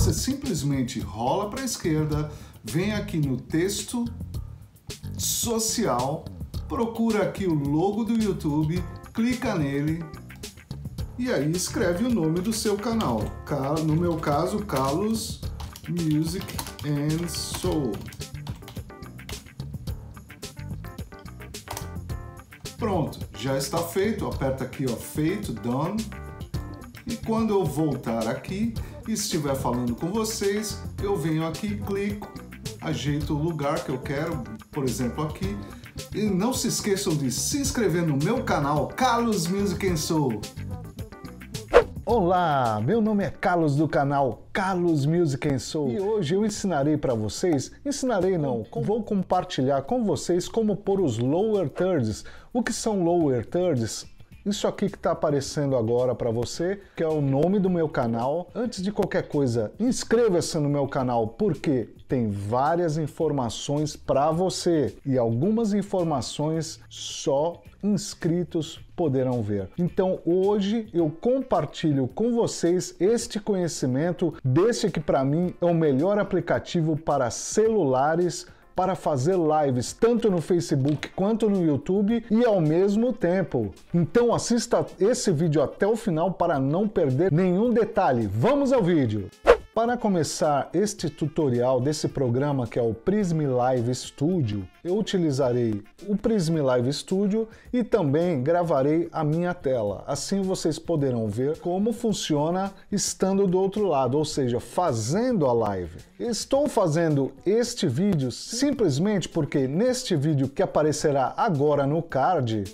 você simplesmente rola para a esquerda, vem aqui no texto social, procura aqui o logo do YouTube, clica nele e aí escreve o nome do seu canal. No meu caso, Carlos Music and Soul. Pronto, já está feito. Aperta aqui, ó, feito, done. E quando eu voltar aqui e estiver falando com vocês, eu venho aqui, clico, ajeito o lugar que eu quero, por exemplo aqui. E não se esqueçam de se inscrever no meu canal, Carlos Music and Soul. Olá, meu nome é Carlos do canal Carlos Music and Soul e hoje eu ensinarei para vocês, vou compartilhar com vocês como pôr os lower thirds. O que são lower thirds? Isso aqui que está aparecendo agora para você, que é o nome do meu canal. Antes de qualquer coisa, inscreva-se no meu canal, porque tem várias informações para você e algumas informações só inscritos poderão ver. Então hoje eu compartilho com vocês este conhecimento desse que para mim é o melhor aplicativo para celulares para fazer lives tanto no Facebook quanto no YouTube e ao mesmo tempo. Então assista esse vídeo até o final para não perder nenhum detalhe. Vamos ao vídeo! Para começar este tutorial desse programa que é o Prism Live Studio, eu utilizarei o Prism Live Studio e também gravarei a minha tela. Assim vocês poderão ver como funciona estando do outro lado, ou seja, fazendo a live. Estou fazendo este vídeo simplesmente porque neste vídeo que aparecerá agora no card,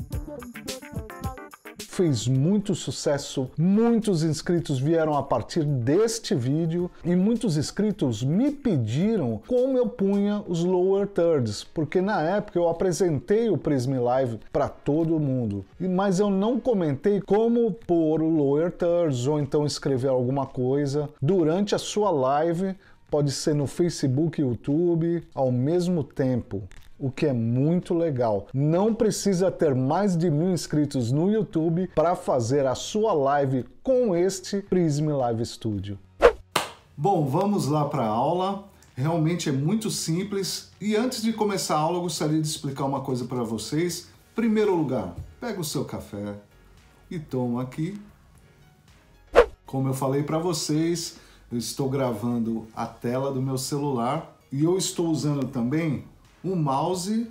fez muito sucesso, muitos inscritos vieram a partir deste vídeo e muitos inscritos me pediram como eu punha os lower thirds, porque na época eu apresentei o Prism Live para todo mundo, mas eu não comentei como pôr o lower thirds ou então escrever alguma coisa durante a sua live, pode ser no Facebook e YouTube ao mesmo tempo. O que é muito legal. Não precisa ter mais de 1000 inscritos no YouTube para fazer a sua live com este Prism Live Studio. Bom, vamos lá para a aula. Realmente é muito simples. E antes de começar a aula, eu gostaria de explicar uma coisa para vocês. Em primeiro lugar, pega o seu café e toma aqui. Como eu falei para vocês, eu estou gravando a tela do meu celular e eu estou usando também o mouse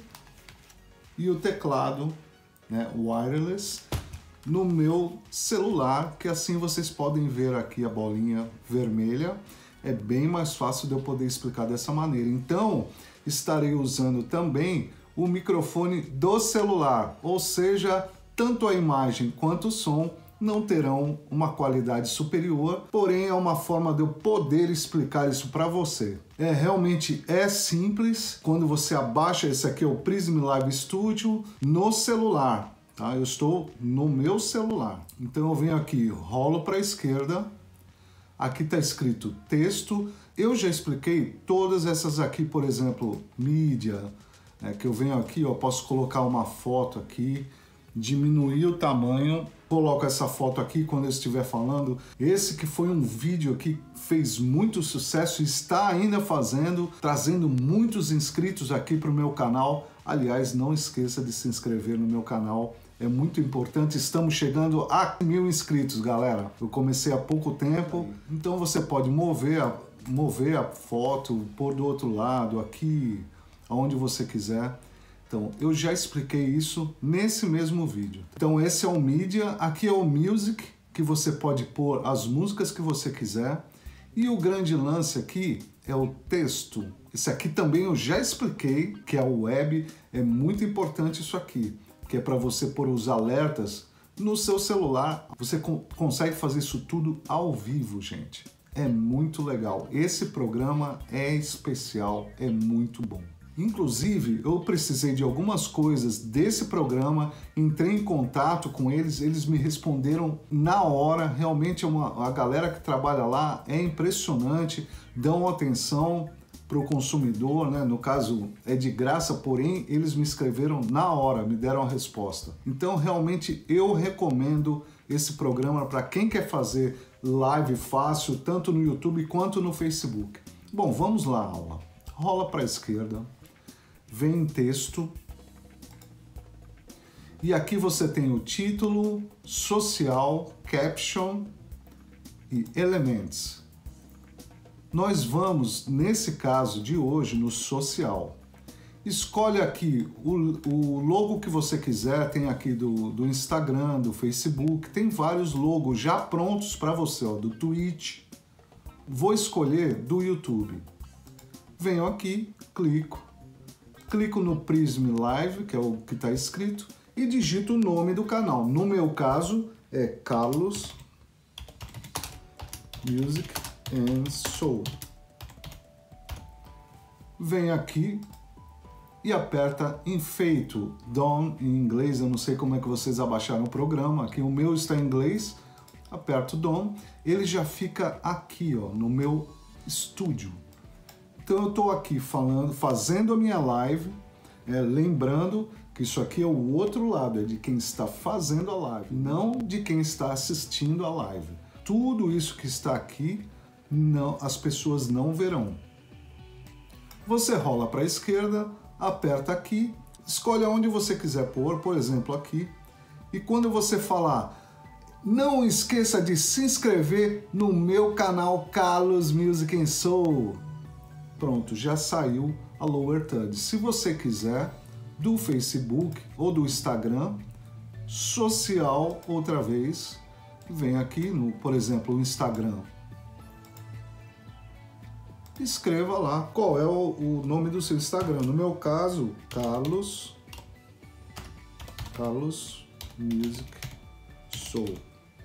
e o teclado, né, wireless, no meu celular, que assim vocês podem ver aqui a bolinha vermelha. É bem mais fácil de eu poder explicar dessa maneira. Então, estarei usando também o microfone do celular, ou seja, tanto a imagem quanto o som não terão uma qualidade superior, porém é uma forma de eu poder explicar isso para você. Realmente é simples. Quando você abaixa, esse aqui é o Prism Live Studio no celular, tá? Eu estou no meu celular. Então eu venho aqui, rolo para a esquerda, aqui está escrito texto. Eu já expliquei todas essas aqui, por exemplo, mídia, que eu venho aqui, eu posso colocar uma foto aqui, diminuir o tamanho, coloco essa foto aqui quando eu estiver falando. Esse que foi um vídeo que fez muito sucesso e está ainda fazendo, trazendo muitos inscritos aqui para o meu canal. Aliás, não esqueça de se inscrever no meu canal, é muito importante. Estamos chegando a 1000 inscritos, galera. Eu comecei há pouco tempo, então você pode mover a foto, pôr do outro lado, aqui, aonde você quiser. Então, eu já expliquei isso nesse mesmo vídeo. Então, esse é o Media, aqui é o Music, que você pode pôr as músicas que você quiser. E o grande lance aqui é o texto. Esse aqui também eu já expliquei, que é o Web. É muito importante isso aqui, que é para você pôr os alertas no seu celular. Você consegue fazer isso tudo ao vivo, gente. É muito legal. Esse programa é especial, é muito bom. Inclusive, eu precisei de algumas coisas desse programa, entrei em contato com eles, eles me responderam na hora. Realmente a galera que trabalha lá é impressionante, dão atenção para o consumidor, né? No caso é de graça, porém eles me escreveram na hora, me deram a resposta. Então realmente eu recomendo esse programa para quem quer fazer live fácil, tanto no YouTube quanto no Facebook. Bom, vamos lá, aula. Rola para a esquerda, vem em texto, e aqui você tem o título, social, caption e elements. Nós vamos, nesse caso de hoje, no social. Escolhe aqui o logo que você quiser, tem aqui do Instagram, do Facebook, tem vários logos já prontos para você, ó, do Twitch. Vou escolher do YouTube. Venho aqui, clico no Prism Live, que é o que está escrito, e digito o nome do canal. No meu caso é Carlos Music and Soul. Vem aqui e aperta em feito, done em inglês, eu não sei como é que vocês abaixaram o programa, aqui o meu está em inglês, aperto done, ele já fica aqui, ó, no meu estúdio. Então eu estou aqui fazendo a minha live, lembrando que isso aqui é o outro lado, é de quem está fazendo a live, não de quem está assistindo a live. Tudo isso que está aqui, não, as pessoas não verão. Você rola para a esquerda, aperta aqui, escolhe onde você quiser pôr, por exemplo aqui, e quando você falar, não esqueça de se inscrever no meu canal Carlos Music and Soul. Pronto, já saiu a Lower Third. Se você quiser, do Facebook ou do Instagram, social outra vez, vem aqui no, por exemplo, o Instagram. Escreva lá qual é o nome do seu Instagram. No meu caso, Carlos Music Soul.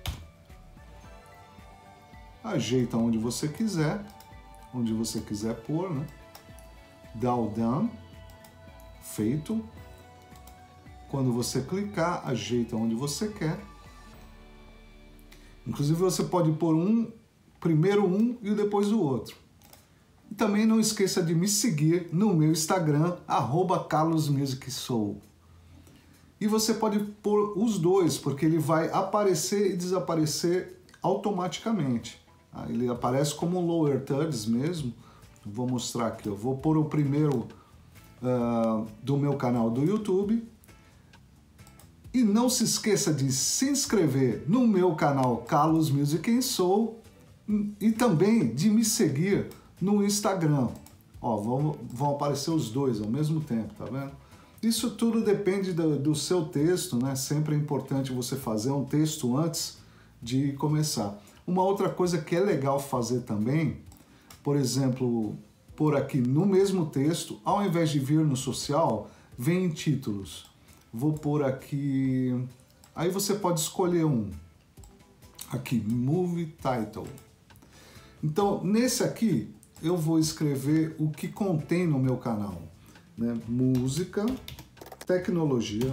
Ajeita onde você quiser pôr, né? Dá o done, feito. Quando você clicar, ajeita onde você quer. Inclusive você pode pôr primeiro um e depois o outro. E também não esqueça de me seguir no meu Instagram, @CarlosMusicSoul. E você pode pôr os dois, porque ele vai aparecer e desaparecer automaticamente. Ele aparece como Lower Thirds mesmo. Vou mostrar aqui. Eu vou pôr o primeiro do meu canal do YouTube. E não se esqueça de se inscrever no meu canal Carlos Music and Soul e também de me seguir no Instagram. Ó, vão aparecer os dois ao mesmo tempo, tá vendo? Isso tudo depende do seu texto, né? Sempre é importante você fazer um texto antes de começar. Uma outra coisa que é legal fazer também, por exemplo, por aqui no mesmo texto, ao invés de vir no social, vem em títulos. Vou pôr aqui... Aí você pode escolher um. Aqui, Movie Title. Então, nesse aqui, eu vou escrever o que contém no meu canal, né? Música, tecnologia,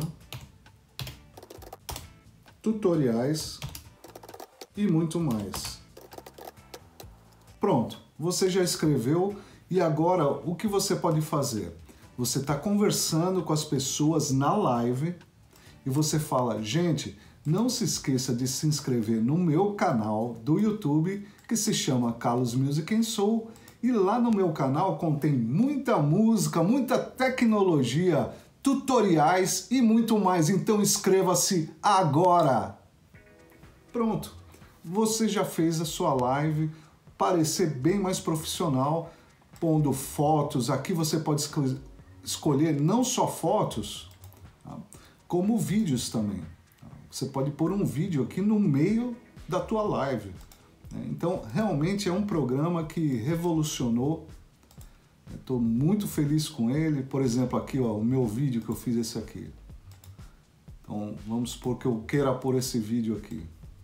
tutoriais e muito mais. Pronto, você já escreveu e agora o que você pode fazer? Você está conversando com as pessoas na live e você fala, gente, não se esqueça de se inscrever no meu canal do YouTube que se chama Carlos Music and Soul. E lá no meu canal contém muita música, muita tecnologia, tutoriais e muito mais. Então inscreva-se agora! Pronto, você já fez a sua live parecer bem mais profissional, pondo fotos. Aqui você pode escolher não só fotos, como vídeos também. Você pode pôr um vídeo aqui no meio da tua live. Então, realmente é um programa que revolucionou. Estou muito feliz com ele. Por exemplo, aqui, ó, o meu vídeo que eu fiz esse aqui. Então, vamos supor que eu queira pôr esse vídeo aqui.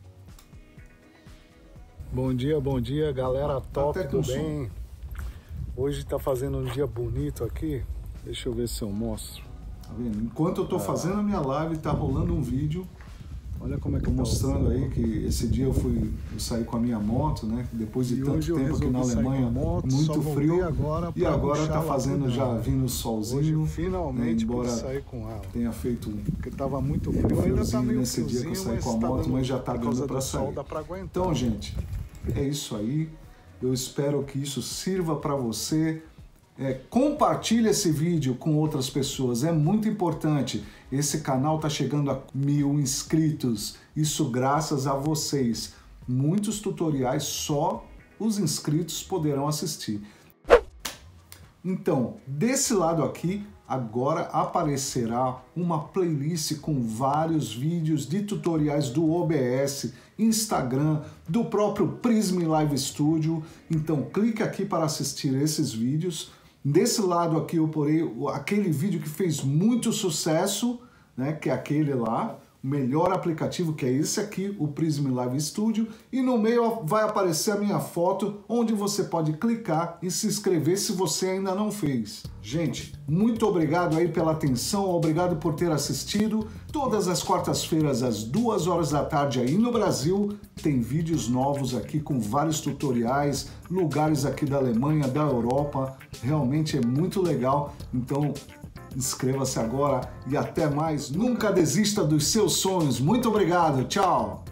Bom dia, galera top, tudo bem? Hoje está fazendo um dia bonito aqui. Deixa eu ver se eu mostro. Tá vendo? Enquanto eu estou fazendo a minha live, está rolando um vídeo. Olha como é que mostrando aí que esse dia eu saí com a minha moto, né? Depois de tanto tempo aqui na Alemanha, muito frio. E agora tá fazendo já vindo o solzinho. Hoje, finalmente, embora sair com ela. Tenha feito porque tava muito frio. Ainda tá meio nesse dia que eu saí com a moto, mas já tá dando para sair. Dá pra aguentar. Então, gente, É isso aí. Eu espero que isso sirva para você. Compartilhe esse vídeo com outras pessoas, é muito importante. Esse canal está chegando a 1000 inscritos, isso graças a vocês. Muitos tutoriais só os inscritos poderão assistir. Então, desse lado aqui, agora aparecerá uma playlist com vários vídeos de tutoriais do OBS, Instagram, do próprio Prism Live Studio. Então, clique aqui para assistir esses vídeos. Desse lado aqui eu porei aquele vídeo que fez muito sucesso, né, que é aquele lá, o melhor aplicativo, que é esse aqui, o Prism Live Studio, e no meio vai aparecer a minha foto, onde você pode clicar e se inscrever se você ainda não fez. Gente, muito obrigado aí pela atenção, obrigado por ter assistido. Todas as quartas-feiras, às 2 horas da tarde aí no Brasil, tem vídeos novos aqui com vários tutoriais, lugares aqui da Alemanha, da Europa, realmente é muito legal, então inscreva-se agora e até mais. Nunca desista dos seus sonhos. Muito obrigado. Tchau.